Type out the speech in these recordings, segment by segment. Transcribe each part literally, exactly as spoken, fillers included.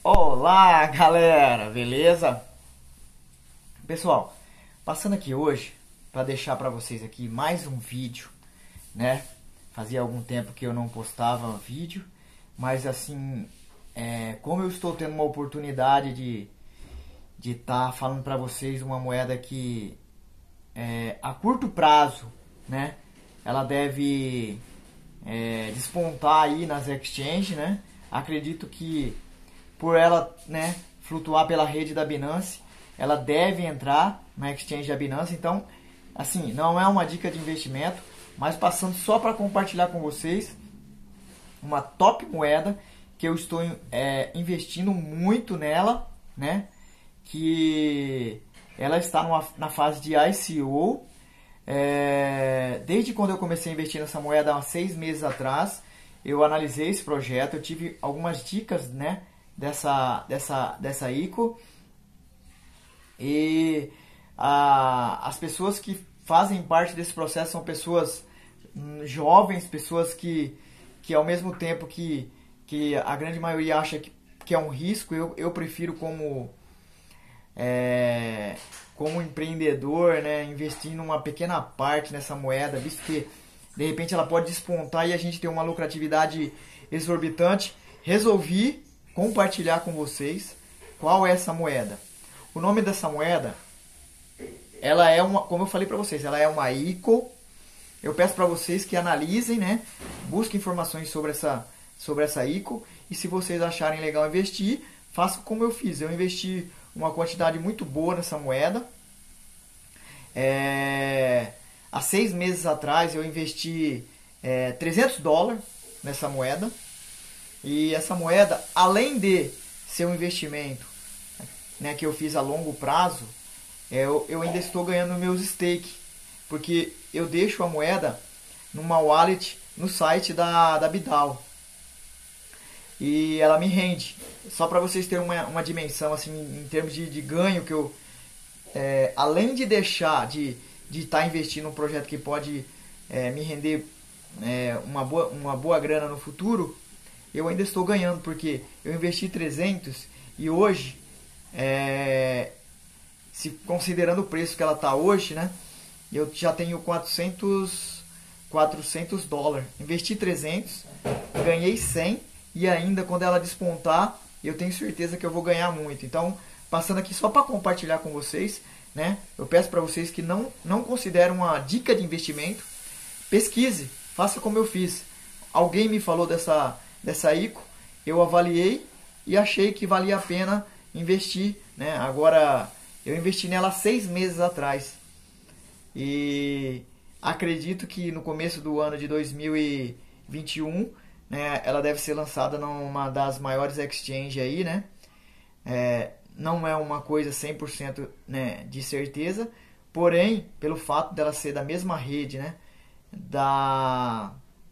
Olá, galera, beleza? Pessoal, passando aqui hoje para deixar para vocês aqui mais um vídeo, né? Fazia algum tempo que eu não postava vídeo, mas assim, é, como eu estou tendo uma oportunidade de de estar falando para vocês uma moeda que é, a curto prazo, né? Ela deve é, despontar aí nas exchanges, né? Acredito que por ela, né, flutuar pela rede da Binance, ela deve entrar na exchange da Binance. Então, assim, não é uma dica de investimento, mas passando só para compartilhar com vocês uma top moeda que eu estou é, investindo muito nela, né? Que ela está numa, na fase de I C O. É, desde quando eu comecei a investir nessa moeda há seis meses atrás, eu analisei esse projeto, eu tive algumas dicas, né, dessa, dessa, dessa I C O. E a, as pessoas que fazem parte desse processo são pessoas hum, jovens, pessoas que, que ao mesmo tempo que, que a grande maioria acha que, que é um risco, eu, eu prefiro como... É, como empreendedor, né, investir numa pequena parte nessa moeda, visto que de repente ela pode despontar e a gente ter uma lucratividade exorbitante. Resolvi compartilhar com vocês qual é essa moeda. O nome dessa moeda, ela é uma, como eu falei para vocês, ela é uma I C O. Eu peço para vocês que analisem, né, busquem informações sobre essa, sobre essa I C O, e se vocês acharem legal investir, façam como eu fiz. Eu investi uma quantidade muito boa nessa moeda. É, há seis meses atrás eu investi é, trezentos dólares nessa moeda. E essa moeda, além de ser um investimento, né, que eu fiz a longo prazo, é, eu, eu ainda estou ganhando meus stake. Porque eu deixo a moeda numa wallet no site da, da Bidal. E ela me rende. Só para vocês terem uma, uma dimensão assim, em termos de, de ganho, que eu, é, além de deixar de de estar tá investindo num projeto que pode é, me render é, uma, boa, uma boa grana no futuro, eu ainda estou ganhando, porque eu investi trezentos e hoje, é, se considerando o preço que ela está hoje, né, eu já tenho quatrocentos dólares. Investi trezentos, ganhei cem. E ainda quando ela despontar, eu tenho certeza que eu vou ganhar muito. Então, passando aqui só para compartilhar com vocês, né? Eu peço para vocês que não, não considerem uma dica de investimento. Pesquise, faça como eu fiz. Alguém me falou dessa, dessa I C O, eu avaliei e achei que valia a pena investir, né? Agora, eu investi nela seis meses atrás. E acredito que no começo do ano de dois mil e vinte e um... né, ela deve ser lançada numa das maiores exchanges aí, né? É, não é uma coisa cem por cento, né, de certeza, porém, pelo fato dela ser da mesma rede, né, da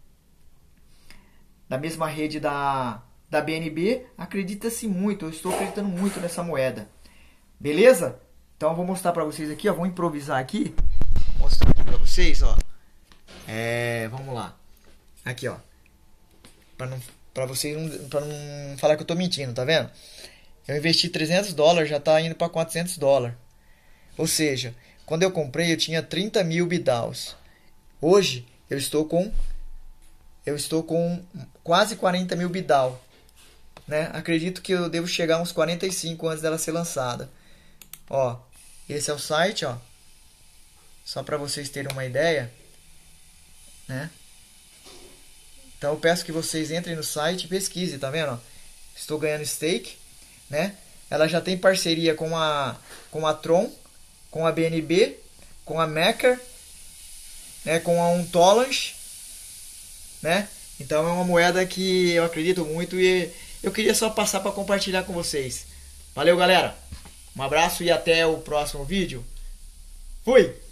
da mesma rede da da B N B, acredita-se muito, eu estou acreditando muito nessa moeda. Beleza? Então eu vou mostrar para vocês aqui, ó, vou improvisar aqui, vou mostrar aqui para vocês, ó. É, vamos lá. Aqui, ó. Para não, para vocês não, para não falar que eu tô mentindo, tá vendo? Eu investi trezentos dólares, já tá indo para quatrocentos dólares. Ou seja, quando eu comprei eu tinha trinta mil Bidals. Hoje eu estou com eu estou com quase quarenta mil Bidal, né? Acredito que eu devo chegar a uns quarenta e cinco antes dela ser lançada. Ó, esse é o site, ó. Só para vocês terem uma ideia, né? Então eu peço que vocês entrem no site e pesquisem, tá vendo? Estou ganhando stake, né? Ela já tem parceria com a com a Tron, com a B N B, com a Maker, né, com a Untolange, né? Então é uma moeda que eu acredito muito e eu queria só passar para compartilhar com vocês. Valeu, galera. Um abraço e até o próximo vídeo. Fui.